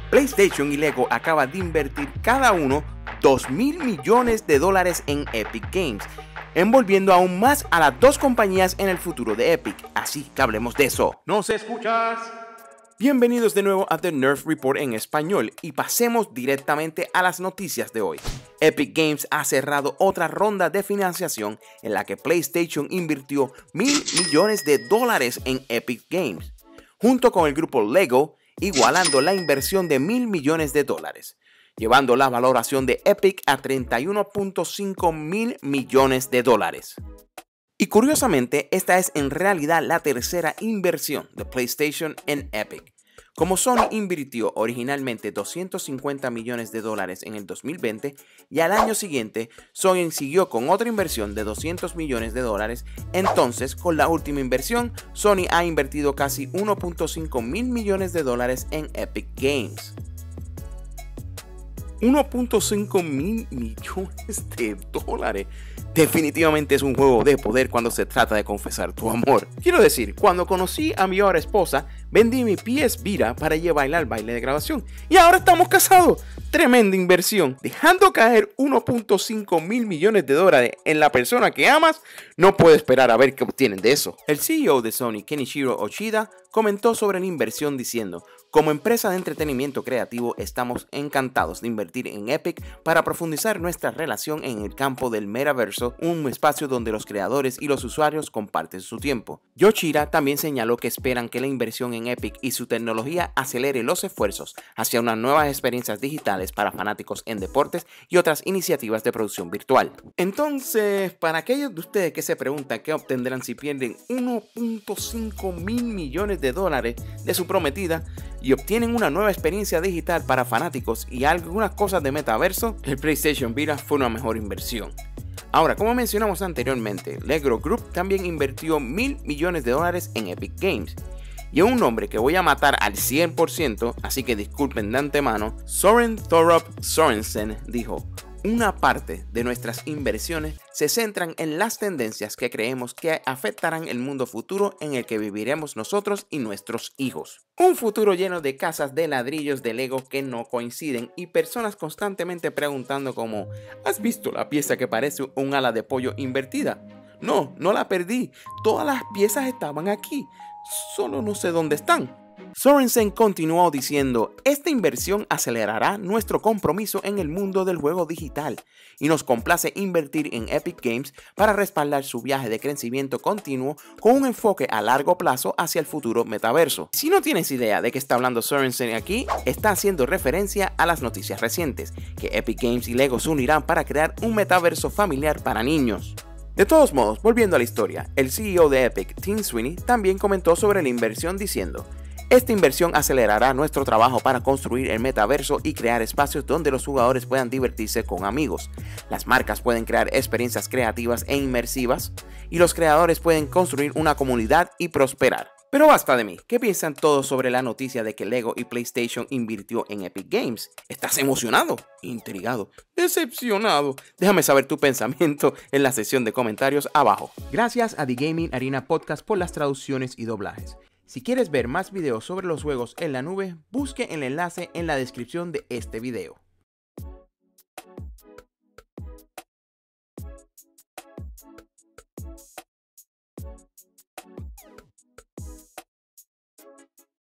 PlayStation y Lego acaban de invertir cada uno $2.000 millones en Epic Games, envolviendo aún más a las dos compañías en el futuro de Epic, así que hablemos de eso. ¿Nos escuchas? Bienvenidos de nuevo a The Nerf Report en español y pasemos directamente a las noticias de hoy. Epic Games ha cerrado otra ronda de financiación en la que PlayStation invirtió $1.000 millones en Epic Games, junto con el grupo Lego, igualando la inversión de $1.000 millones, llevando la valoración de Epic a $31.5 mil millones. Y curiosamente, esta es en realidad la tercera inversión de PlayStation en Epic. Como Sony invirtió originalmente $250 millones en el 2020 y al año siguiente Sony siguió con otra inversión de $200 millones, entonces con la última inversión Sony ha invertido casi $1.5 mil millones en Epic Games. $1.5 mil millones. Definitivamente es un juego de poder cuando se trata de confesar tu amor. Quiero decir, cuando conocí a mi ahora esposa, vendí mi PS Vita para llevarla al baile de graduación. Y ahora estamos casados. Tremenda inversión. Dejando caer $1.5 mil millones en la persona que amas, no puedo esperar a ver qué obtienen de eso. El CEO de Sony, Kenichiro Yoshida, comentó sobre la inversión diciendo: como empresa de entretenimiento creativo estamos encantados de invertir en Epic para profundizar nuestra relación en el campo del metaverso, un espacio donde los creadores y los usuarios comparten su tiempo. Yoshida también señaló que esperan que la inversión en Epic y su tecnología acelere los esfuerzos hacia unas nuevas experiencias digitales para fanáticos en deportes y otras iniciativas de producción virtual. Entonces, para aquellos de ustedes que se preguntan qué obtendrán si pierden $1.5 mil millones de su prometida y obtienen una nueva experiencia digital para fanáticos y algunas cosas de metaverso, el PlayStation Vita fue una mejor inversión. Ahora, como mencionamos anteriormente, Lego Group también invirtió $1.000 millones en Epic Games. Y un nombre que voy a matar al 100%, así que disculpen de antemano, Søren Thorup Sørensen dijo: una parte de nuestras inversiones se centran en las tendencias que creemos que afectarán el mundo futuro en el que viviremos nosotros y nuestros hijos. Un futuro lleno de casas de ladrillos de Lego que no coinciden y personas constantemente preguntando como: ¿has visto la pieza que parece un ala de pollo invertida? No, no la perdí. Todas las piezas estaban aquí. Solo no sé dónde están. Sørensen continuó diciendo: esta inversión acelerará nuestro compromiso en el mundo del juego digital y nos complace invertir en Epic Games para respaldar su viaje de crecimiento continuo con un enfoque a largo plazo hacia el futuro metaverso. Si no tienes idea de qué está hablando Sørensen aquí, está haciendo referencia a las noticias recientes, que Epic Games y Lego se unirán para crear un metaverso familiar para niños. De todos modos, volviendo a la historia, el CEO de Epic, Tim Sweeney, también comentó sobre la inversión diciendo: esta inversión acelerará nuestro trabajo para construir el metaverso y crear espacios donde los jugadores puedan divertirse con amigos. Las marcas pueden crear experiencias creativas e inmersivas y los creadores pueden construir una comunidad y prosperar. Pero basta de mí, ¿qué piensan todos sobre la noticia de que Lego y PlayStation invirtió en Epic Games? ¿Estás emocionado? ¿Intrigado? ¿Decepcionado? Déjame saber tu pensamiento en la sección de comentarios abajo. Gracias a The Gaming Arena Podcast por las traducciones y doblajes. Si quieres ver más videos sobre los juegos en la nube, busque el enlace en la descripción de este video.